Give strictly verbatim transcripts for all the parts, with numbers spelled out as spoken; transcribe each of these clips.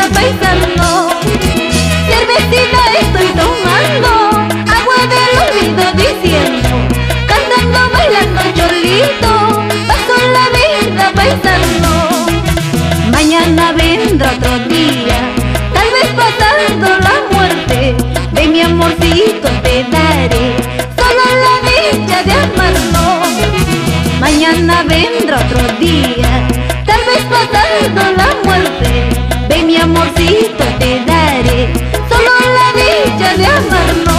vida paisano. Cervecita estoy tomando, agua del olvido diciendo, cantando, bailando cholito, paso la vida paisano. Mañana vendrá otro día, tal vez pasando la muerte, de mi amorcito te daré solo la dicha de amarlo. Mañana vendrá otro día, tal vez pasando la muerte, de mi amorcito te daré solo la dicha de amarlo.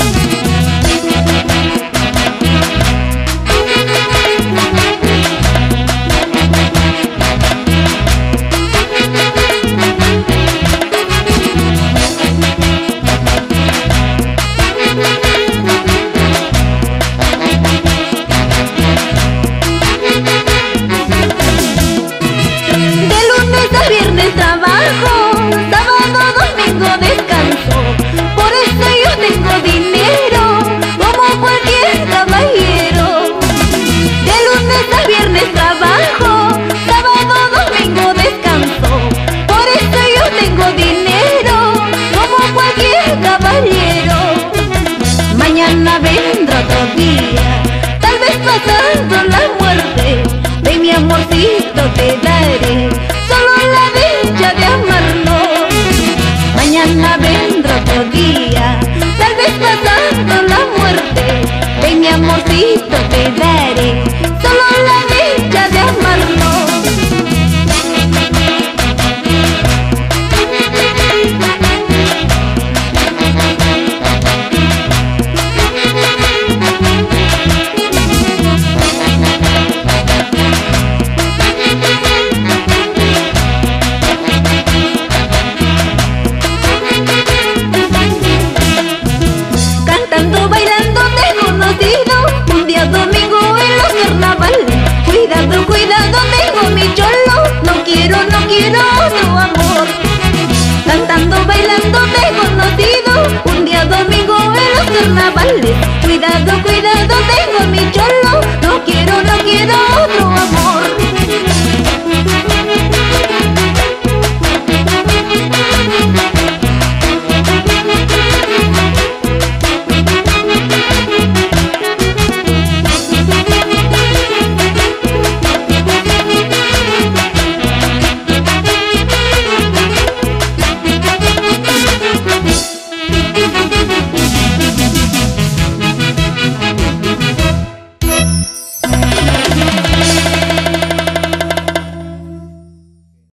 Viernes trabajo, sábado, domingo descanso, por eso yo tengo dinero, como cualquier caballero. De lunes a viernes trabajo, sábado, domingo descanso, por eso yo tengo dinero, como cualquier caballero. Mañana vendrá otro día, tal vez pasando la muerte, de mi amorcito te daré solo la dicha de amarlo. Mañana vendrá otro día, tal vez pasando la muerte, de mi amorcito te daré solo la dicha de amarlo. Un día domingo en los carnavales, cuidado, cuidado, tengo mi cholo, no quiero, no quiero otro amor. Cantando, bailando te he conocido, un día domingo en los carnavales, cuidado, cuidado, tengo mi cholo, no quiero, no quiero otro amor.